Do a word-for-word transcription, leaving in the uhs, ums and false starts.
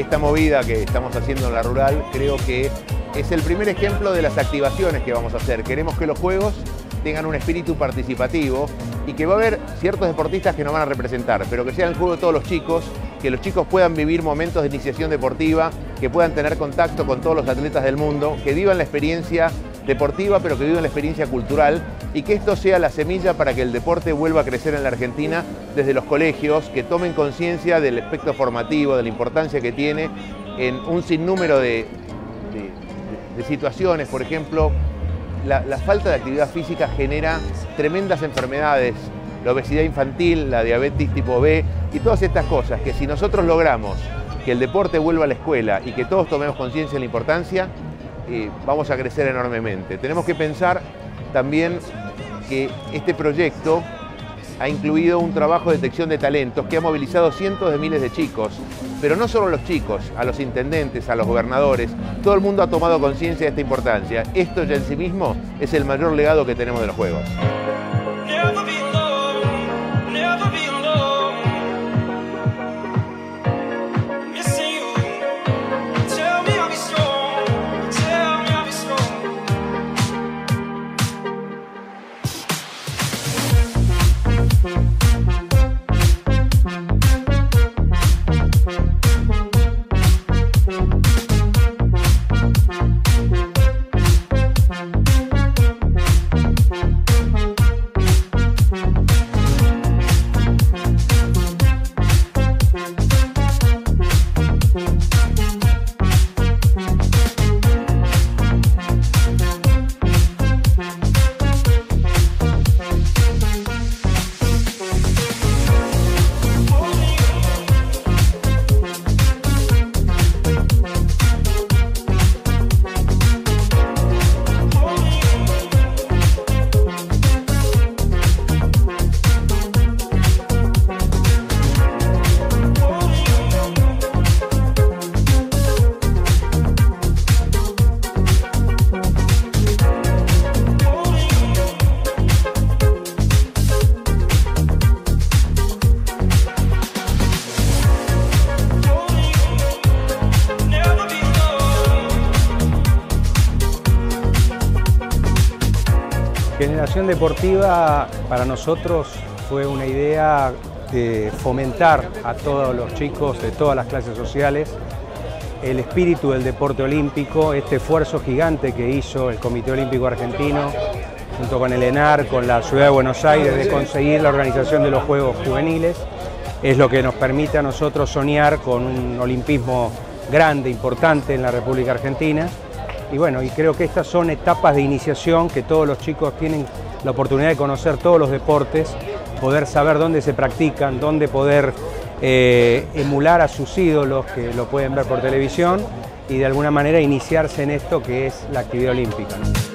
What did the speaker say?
esta movida que estamos haciendo en la rural creo que es el primer ejemplo de las activaciones que vamos a hacer. Queremos que los juegos tengan un espíritu participativo y que va a haber ciertos deportistas que nos van a representar, pero que sea el juego de todos los chicos, que los chicos puedan vivir momentos de iniciación deportiva, que puedan tener contacto con todos los atletas del mundo, que vivan la experiencia deportiva, pero que vivan la experiencia cultural, y que esto sea la semilla para que el deporte vuelva a crecer en la Argentina desde los colegios, que tomen conciencia del aspecto formativo, de la importancia que tiene en un sinnúmero de, de, de situaciones. Por ejemplo, la, la falta de actividad física genera tremendas enfermedades, la obesidad infantil, la diabetes tipo B y todas estas cosas, que si nosotros logramos que el deporte vuelva a la escuela y que todos tomemos conciencia de la importancia, eh, vamos a crecer enormemente. Tenemos que pensar también que este proyecto ha incluido un trabajo de detección de talentos que ha movilizado cientos de miles de chicos, pero no solo los chicos, a los intendentes, a los gobernadores, todo el mundo ha tomado conciencia de esta importancia. Esto ya en sí mismo es el mayor legado que tenemos de los Juegos. Generación Deportiva para nosotros fue una idea de fomentar a todos los chicos de todas las clases sociales el espíritu del deporte olímpico, este esfuerzo gigante que hizo el Comité Olímpico Argentino junto con el ENAR, con la Ciudad de Buenos Aires, de conseguir la organización de los Juegos Juveniles. Es lo que nos permite a nosotros soñar con un olimpismo grande, importante en la República Argentina. Y bueno, y creo que estas son etapas de iniciación que todos los chicos tienen la oportunidad de conocer todos los deportes, poder saber dónde se practican, dónde poder eh, emular a sus ídolos que lo pueden ver por televisión y de alguna manera iniciarse en esto que es la actividad olímpica, ¿no?